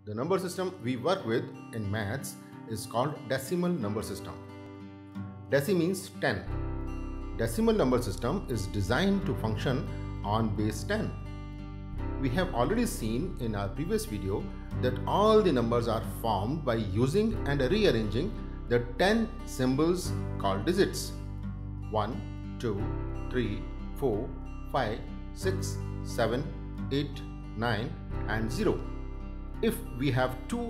The number system we work with in maths is called decimal number system. Deci means 10. Decimal number system is designed to function on base 10. We have already seen in our previous video that all the numbers are formed by using and rearranging the 10 symbols called digits. 1, 2, 3, 4, 5, 6, 7, 8, 9 and 0. If we have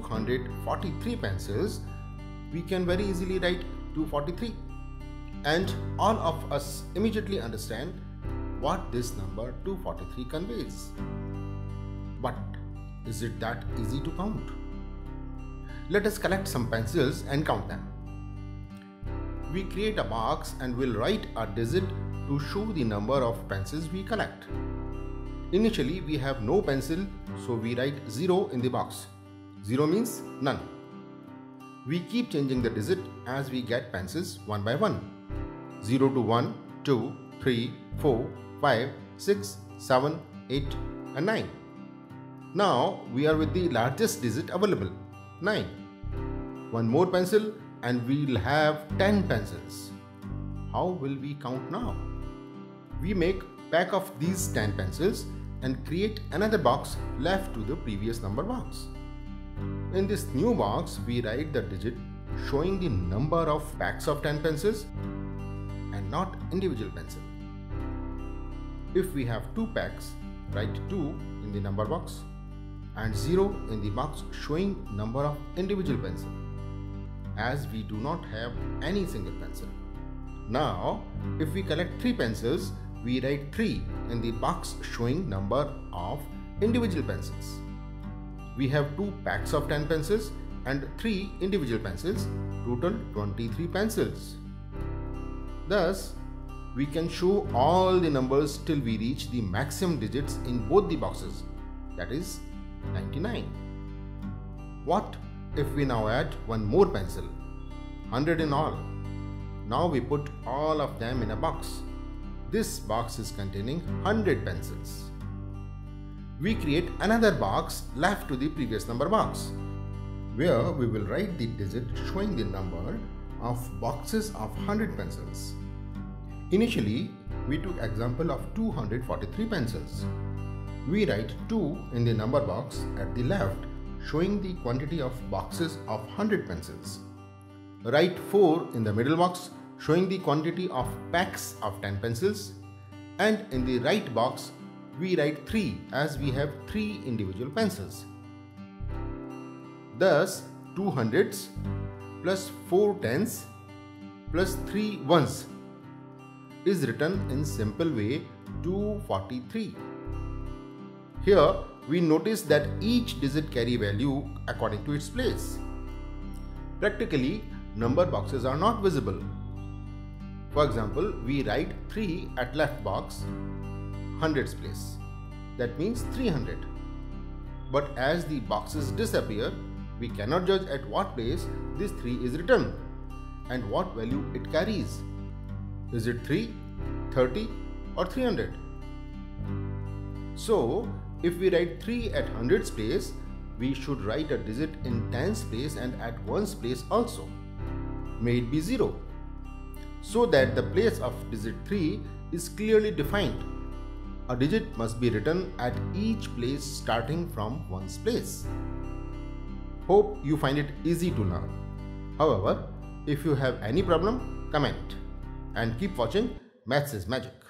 243 pencils, we can very easily write 243. And all of us immediately understand what this number 243 conveys. But is it that easy to count? Let us collect some pencils and count them. We create a box and will write a digit to show the number of pencils we collect. Initially, we have no pencil, so we write 0 in the box. 0 means none. We keep changing the digit as we get pencils one by one. 0 to 1, 2, 3, 4, 5, 6, 7, 8 and 9. Now we are with the largest digit available, 9. One more pencil and we will have 10 pencils. How will we count now? We make pack of these 10 pencils and create another box left to the previous number box. In this new box, we write the digit showing the number of packs of 10 pencils and not individual pencil. If we have 2 packs, write 2 in the number box and 0 in the box showing number of individual pencil, as we do not have any single pencil. Now, if we collect 3 pencils, we write 3 in the box showing number of individual pencils. We have 2 packs of 10 pencils and 3 individual pencils, total 23 pencils. Thus, we can show all the numbers till we reach the maximum digits in both the boxes, that is 99. What if we now add one more pencil, 100 in all? Now we put all of them in a box. This box is containing 100 pencils. We create another box left to the previous number box, where we will write the digit showing the number of boxes of 100 pencils. Initially, we took example of 243 pencils. We write 2 in the number box at the left showing the quantity of boxes of 100 pencils. Write 4 in the middle box showing the quantity of packs of 10 pencils, and in the right box we write 3 as we have 3 individual pencils. Thus 2 hundreds plus 4 tens plus 3 ones is written in simple way 243. Here we notice that each digit carry value according to its place. Practically, number boxes are not visible. For example, we write 3 at left box, hundreds place. That means 300. But as the boxes disappear, we cannot judge at what place this 3 is written and what value it carries. Is it 3, 30 or 300? So, if we write 3 at hundreds place, we should write a digit in tens place and at ones place also. May it be 0. So that the place of digit 3 is clearly defined. A digit must be written at each place starting from ones place. Hope you find it easy to learn. However, if you have any problem, comment and keep watching Maths is Magic.